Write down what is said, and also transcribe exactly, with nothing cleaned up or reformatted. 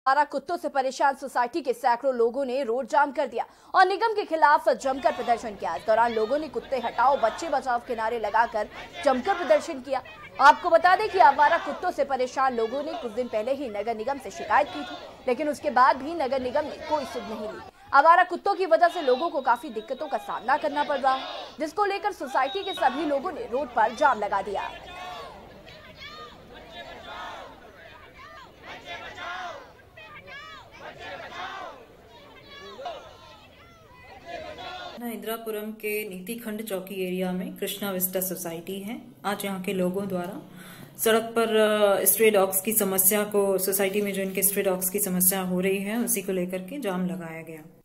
आवारा कुत्तों से परेशान सोसाइटी के सैकड़ों लोगों ने रोड जाम कर दिया और निगम के खिलाफ जमकर प्रदर्शन किया। इस दौरान लोगों ने कुत्ते हटाओ बच्चे बचाओ के नारे लगाकर जमकर प्रदर्शन किया। आपको बता दें कि आवारा कुत्तों से परेशान लोगों ने कुछ दिन पहले ही नगर निगम से शिकायत की थी, लेकिन उसके बाद भी नगर निगम ने कोई सुध नहीं ली। आवारा कुत्तों की वजह से लोगों को काफी दिक्कतों का सामना करना पड़ रहा है, जिसको लेकर सोसाइटी के सभी लोगों ने रोड पर जाम लगा दिया। इंदिरापुरम के नीति खंड चौकी एरिया में कृष्णा विस्टा सोसाइटी है। आज यहाँ के लोगों द्वारा सड़क पर स्ट्रे डॉग्स की समस्या को, सोसाइटी में जो इनके स्ट्रे डॉग्स की समस्या हो रही है, उसी को लेकर के जाम लगाया गया।